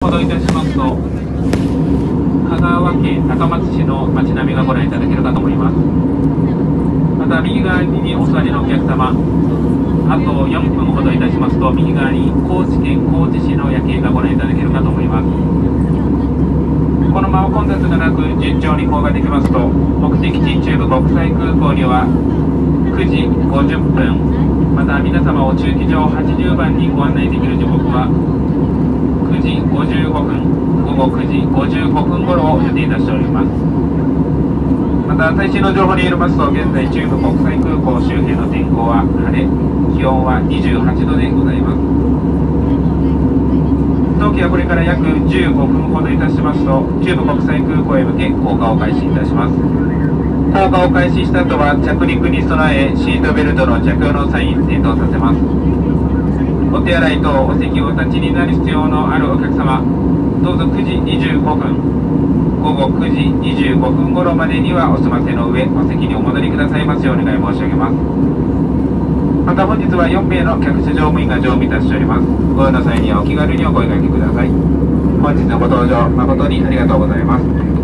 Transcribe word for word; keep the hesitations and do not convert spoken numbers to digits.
ほどいたしますと、香川県高松市の街並みがご覧いただけるかと思います。また右側にお座りのお客様、あとよんぷんほどいたしますと、右側に高知県高知市の夜景がご覧いただけるかと思います。このまま混雑がなく順調に航ができますと、目的地中部国際空港にはくじごじゅっぷん、また皆様を駐機場はちじゅうばんにご案内できる時刻はくじごじゅうごふん、ごごくじごじゅうごふん頃を予定いたしております。また最新の情報によりますと、現在中部国際空港周辺の天候は晴れ、気温はにじゅうはちどでございます。当機はこれから約じゅうごふんほどいたしますと、中部国際空港へ向け降下を開始いたします。降下を開始した後は着陸に備え、シートベルトの着用のサイン点灯させます。お手洗いとお席をお立ちになる必要のあるお客様、どうぞくじにじゅうごふん、ごごくじにじゅうごふん頃までにはお済ませの上、お席にお戻りくださいますようお願い申し上げます。また本日はよんめいの客室乗務員が乗務いたしております。ご用の際にはお気軽にお声掛けください。本日のご搭乗誠にありがとうございます。